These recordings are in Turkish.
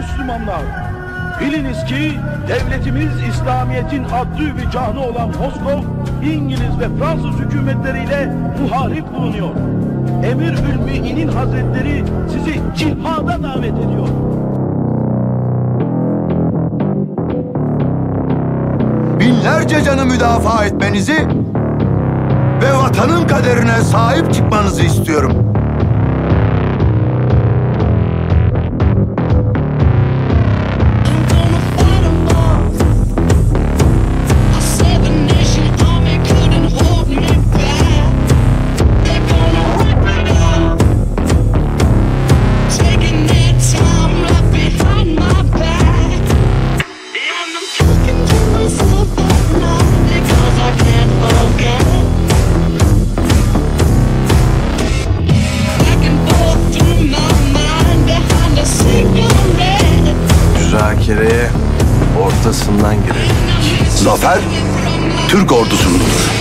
Müslümanlar, biliniz ki devletimiz İslamiyet'in adlı ve canı olan Moskov, İngiliz ve Fransız hükümetleriyle muharip bulunuyor. Emir-ül Mü'minin Hazretleri sizi cihada davet ediyor. Binlerce canı müdafaa etmenizi ve vatanın kaderine sahip çıkmanızı istiyorum. Müzakereye ortasından girelim. Zafer, Türk ordusunundur.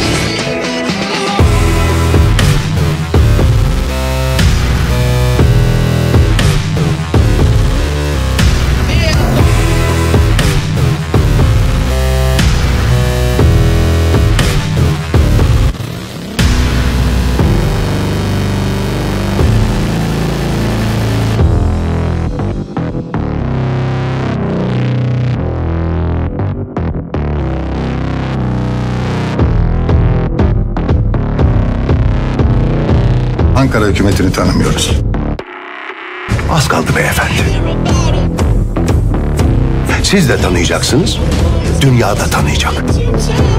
Ankara hükümetini tanımıyoruz. Az kaldı beyefendi. Siz de tanıyacaksınız, dünya da tanıyacak.